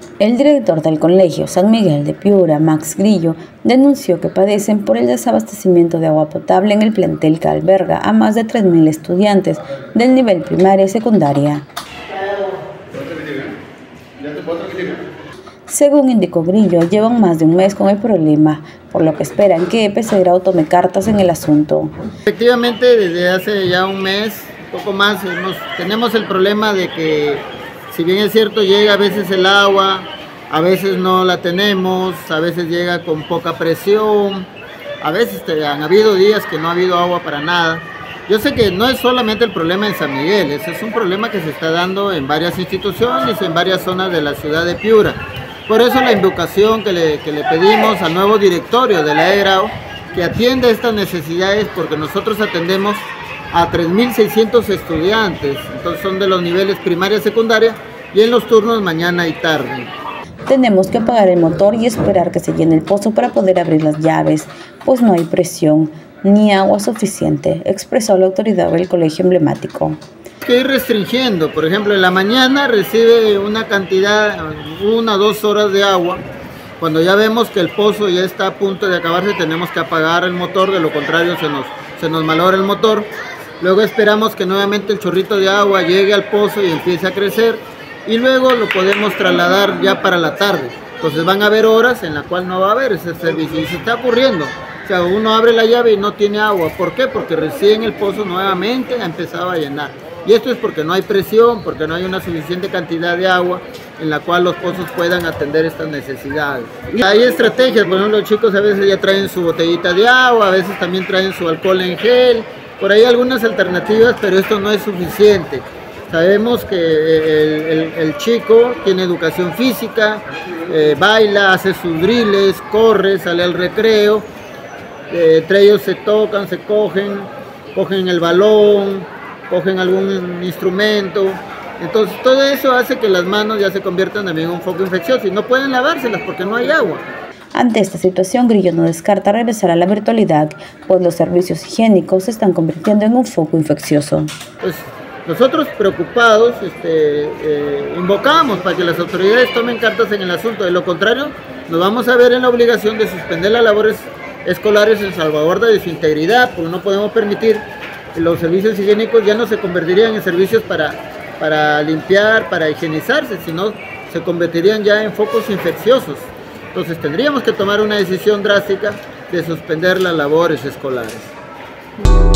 El director del Colegio San Miguel de Piura, Max Grillo, denunció que padecen por el desabastecimiento de agua potable en el plantel que alberga a más de 3.000 estudiantes del nivel primaria y secundaria. Según indicó Grillo, llevan más de un mes con el problema, por lo que esperan que EPE Sagrado tome cartas en el asunto. Efectivamente, desde hace ya un mes, poco más, tenemos el problema de que, si bien es cierto, llega a veces el agua, a veces no la tenemos, a veces llega con poca presión, a veces han habido días que no ha habido agua para nada. Yo sé que no es solamente el problema en San Miguel, ese es un problema que se está dando en varias instituciones, en varias zonas de la ciudad de Piura. Por eso la invocación que le pedimos al nuevo directorio de la EGRAO, que atienda estas necesidades, porque nosotros atendemos a 3.600 estudiantes, entonces son de los niveles primaria y secundaria, y en los turnos mañana y tarde. Tenemos que apagar el motor y esperar que se llene el pozo para poder abrir las llaves, pues no hay presión ni agua suficiente, expresó la autoridad del colegio emblemático. Hay que ir restringiendo, por ejemplo, en la mañana recibe una cantidad, 1 o 2 horas de agua. Cuando ya vemos que el pozo ya está a punto de acabarse, tenemos que apagar el motor, de lo contrario se nos malogra el motor. Luego esperamos que nuevamente el chorrito de agua llegue al pozo y empiece a crecer, y luego lo podemos trasladar ya para la tarde. Entonces van a haber horas en las cuales no va a haber ese servicio, y se está ocurriendo. O sea, uno abre la llave y no tiene agua. ¿Por qué? Porque recién el pozo nuevamente ha empezado a llenar. Y esto es porque no hay presión, porque no hay una suficiente cantidad de agua en la cual los pozos puedan atender estas necesidades. Y hay estrategias, por ejemplo, los chicos a veces ya traen su botellita de agua, a veces también traen su alcohol en gel, por ahí algunas alternativas, pero esto no es suficiente. Sabemos que el chico tiene educación física, baila, hace sus drills, corre, sale al recreo, entre ellos se tocan, se cogen el balón, cogen algún instrumento, entonces todo eso hace que las manos ya se conviertan también en un foco infeccioso y no pueden lavárselas porque no hay agua. Ante esta situación, Grillo no descarta regresar a la virtualidad, pues los servicios higiénicos se están convirtiendo en un foco infeccioso. Pues nosotros preocupados invocamos para que las autoridades tomen cartas en el asunto, de lo contrario nos vamos a ver en la obligación de suspender las labores escolares en salvaguarda de su integridad, porque no podemos permitir que los servicios higiénicos ya no se convertirían en servicios para limpiar, para higienizarse, sino se convertirían ya en focos infecciosos. Entonces tendríamos que tomar una decisión drástica de suspender las labores escolares.